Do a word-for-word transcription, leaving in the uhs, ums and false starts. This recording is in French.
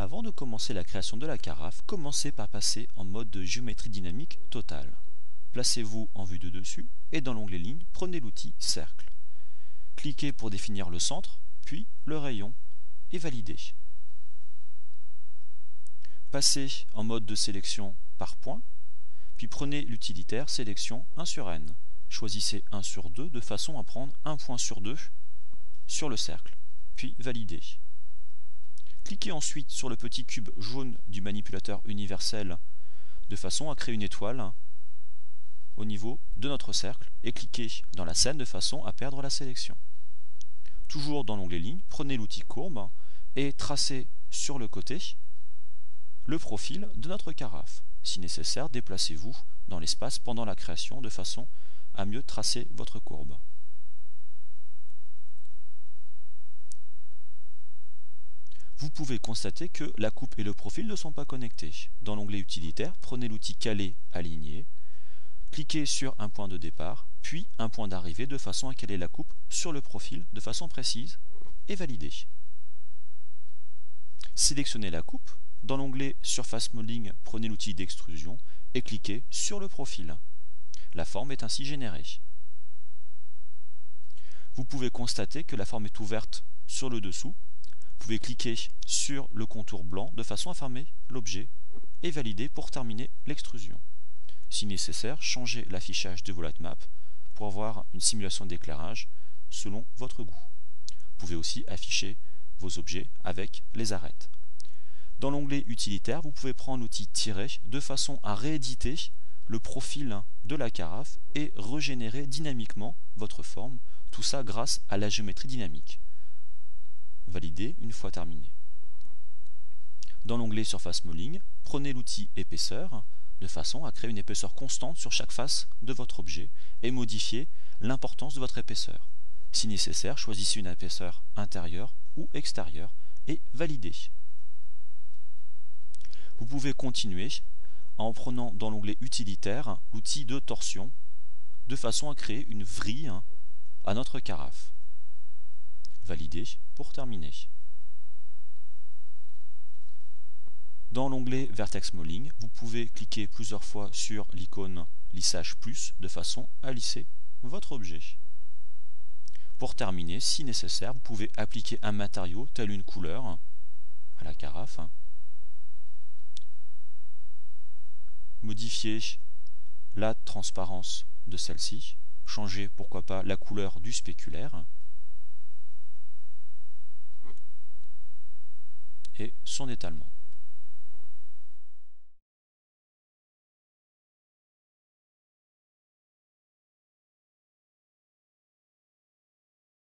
Avant de commencer la création de la carafe, commencez par passer en mode de géométrie dynamique totale. Placez-vous en vue de dessus et dans l'onglet ligne, prenez l'outil cercle. Cliquez pour définir le centre, puis le rayon et validez. Passez en mode de sélection par point, puis prenez l'utilitaire sélection un sur n. Choisissez un sur deux de façon à prendre un point sur deux sur le cercle, puis validez. Cliquez ensuite sur le petit cube jaune du manipulateur universel de façon à créer une étoile au niveau de notre cercle et cliquez dans la scène de façon à perdre la sélection. Toujours dans l'onglet ligne, prenez l'outil courbe et tracez sur le côté le profil de notre carafe. Si nécessaire, déplacez-vous dans l'espace pendant la création de façon à mieux tracer votre courbe. Vous pouvez constater que la coupe et le profil ne sont pas connectés. Dans l'onglet utilitaire, prenez l'outil caler aligner, cliquez sur un point de départ, puis un point d'arrivée de façon à caler la coupe sur le profil de façon précise et validez. Sélectionnez la coupe. Dans l'onglet Surface Modeling, prenez l'outil d'extrusion et cliquez sur le profil. La forme est ainsi générée. Vous pouvez constater que la forme est ouverte sur le dessous. Vous pouvez cliquer sur le contour blanc de façon à fermer l'objet et valider pour terminer l'extrusion. Si nécessaire, changez l'affichage de vos lightmaps pour avoir une simulation d'éclairage selon votre goût. Vous pouvez aussi afficher vos objets avec les arêtes. Dans l'onglet utilitaire, vous pouvez prendre l'outil tirer de façon à rééditer le profil de la carafe et régénérer dynamiquement votre forme, tout ça grâce à la géométrie dynamique. Validez une fois terminé. Dans l'onglet Surface Modeling, prenez l'outil épaisseur de façon à créer une épaisseur constante sur chaque face de votre objet et modifier l'importance de votre épaisseur. Si nécessaire, choisissez une épaisseur intérieure ou extérieure et validez. Vous pouvez continuer en prenant dans l'onglet utilitaire l'outil de torsion de façon à créer une vrille à notre carafe. Validez pour terminer. Dans l'onglet Vertex Modeling, vous pouvez cliquer plusieurs fois sur l'icône Lissage plus de façon à lisser votre objet. Pour terminer, si nécessaire, vous pouvez appliquer un matériau tel une couleur à la carafe. Modifier la transparence de celle-ci, changer pourquoi pas la couleur du spéculaire et son étalement.